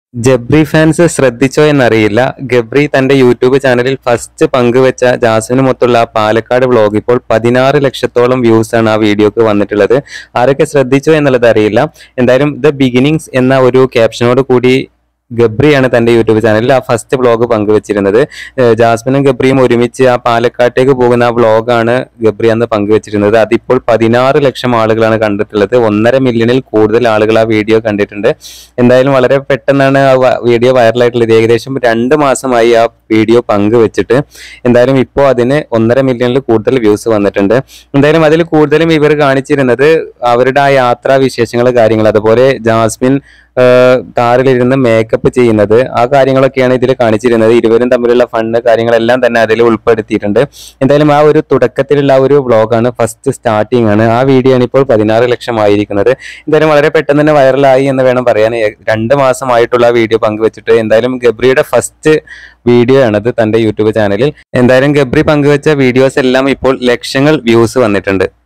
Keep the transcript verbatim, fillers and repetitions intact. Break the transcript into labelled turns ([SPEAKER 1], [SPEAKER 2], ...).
[SPEAKER 1] Jabri fans ശ്രദ്ധിച്ചോ എന്നറിയില്ല. ഗബ്രി തന്റെ യൂട്യൂബ് ചാനലിൽ ഫസ്റ്റ് പങ്കുവെച്ച ജാസ്മിനുമൊത്തുള്ള പാലക്കാട് വ്ളോഗ് ഇപ്പോൾ പതിനാറ് ലക്ഷത്തോളം വ്യൂസ് ആണ് ആ വീഡിയോക്ക് വന്നിട്ടുള്ളത്. ആരൊക്കെ ശ്രദ്ധിച്ചോ എന്നുള്ളത് അറിയില്ല. എന്തായാലും ദ ബിഗിനിങ്സ് എന്ന ഒരു ക്യാപ്ഷനോട് കൂടി ഗബ്രിയാണ് തന്റെ യൂട്യൂബ് ചാനലിൽ ആ ഫസ്റ്റ് വ്ളോഗ് പങ്കുവെച്ചിരുന്നത്. ജാസ്മിനും ഗബ്രിയും ഒരുമിച്ച് ആ പാലക്കാട്ടേക്ക് പോകുന്ന ആ വ്ളോഗാണ് ഗബ്രി അന്ന് പങ്കുവെച്ചിരുന്നത്. അതിപ്പോൾ പതിനാറ് ലക്ഷം ആളുകളാണ് കണ്ടിട്ടുള്ളത്. ഒന്നര മില്യണിൽ കൂടുതൽ ആളുകൾ ആ വീഡിയോ കണ്ടിട്ടുണ്ട്. എന്തായാലും വളരെ പെട്ടെന്നാണ് ആ വീഡിയോ വൈറലായിട്ടുള്ളത്. ഏകദേശം രണ്ട് മാസമായി ആ വീഡിയോ പങ്കുവെച്ചിട്ട്. എന്തായാലും ഇപ്പോൾ അതിന് ഒന്നര മില്യണിൽ കൂടുതൽ വ്യൂസ് വന്നിട്ടുണ്ട്. എന്തായാലും അതിൽ കൂടുതലും ഇവർ കാണിച്ചിരുന്നത് അവരുടെ ആ യാത്രാ വിശേഷങ്ങൾ, കാര്യങ്ങൾ, അതുപോലെ ജാസ്മിൻ കാറിലിരുന്ന് മേക്കപ്പ് ചെയ്യുന്നത്, ആ കാര്യങ്ങളൊക്കെയാണ് ഇതിൽ കാണിച്ചിരുന്നത്. ഇരുവരും തമ്മിലുള്ള ഫണ്ട് കാര്യങ്ങളെല്ലാം തന്നെ അതിൽ ഉൾപ്പെടുത്തിയിട്ടുണ്ട്. എന്തായാലും ആ ഒരു തുടക്കത്തിലുള്ള ആ ഒരു വ്ളോഗാണ്, ഫസ്റ്റ് സ്റ്റാർട്ടിംഗ് ആണ്. ആ വീഡിയോ ആണ് ഇപ്പോൾ പതിനാറ് ലക്ഷം ആയിരിക്കുന്നത്. എന്തായാലും വളരെ പെട്ടെന്ന് തന്നെ വൈറലായി എന്ന് വേണം പറയാൻ. രണ്ട് മാസമായിട്ടുള്ള വീഡിയോ പങ്കുവെച്ചിട്ട്. എന്തായാലും ഗബ്രിയുടെ ഫസ്റ്റ് വീഡിയോ ആണത് തന്റെ യൂട്യൂബ് ചാനലിൽ. എന്തായാലും ഗബ്രി പങ്കുവെച്ച വീഡിയോസ് എല്ലാം ഇപ്പോൾ ലക്ഷങ്ങൾ വ്യൂസ് വന്നിട്ടുണ്ട്.